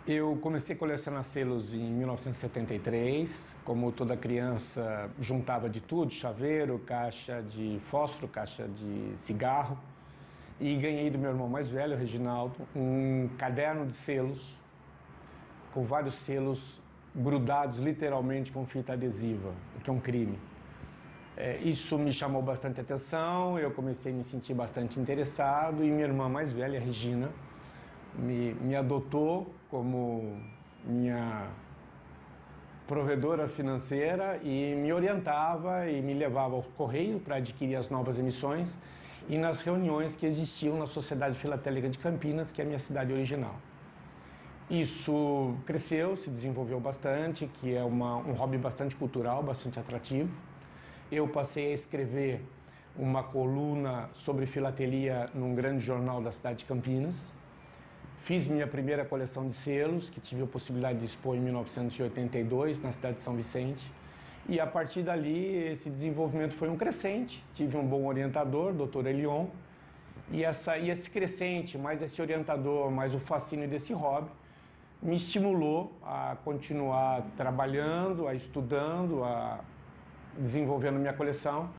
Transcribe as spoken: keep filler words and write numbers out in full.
Eu comecei a colecionar selos em mil novecentos e setenta e três. Como toda criança, juntava de tudo: chaveiro, caixa de fósforo, caixa de cigarro. E ganhei do meu irmão mais velho, Reginaldo, um caderno de selos, com vários selos grudados literalmente com fita adesiva, o que é um crime. É, isso me chamou bastante atenção, eu comecei a me sentir bastante interessado, e minha irmã mais velha, Regina, me, me adotou como minha provedora financeira e me orientava e me levava ao correio para adquirir as novas emissões e nas reuniões que existiam na Sociedade Filatélica de Campinas, que é a minha cidade original. Isso cresceu, se desenvolveu bastante, que é uma, um hobby bastante cultural, bastante atrativo. Eu passei a escrever uma coluna sobre filatelia num grande jornal da cidade de Campinas. Fiz minha primeira coleção de selos, que tive a possibilidade de expor em mil novecentos e oitenta e dois, na cidade de São Vicente. E a partir dali, esse desenvolvimento foi um crescente. Tive um bom orientador, doutor Elion. E, essa, e esse crescente, mais esse orientador, mais o fascínio desse hobby, me estimulou a continuar trabalhando, a estudando, a desenvolvendo minha coleção.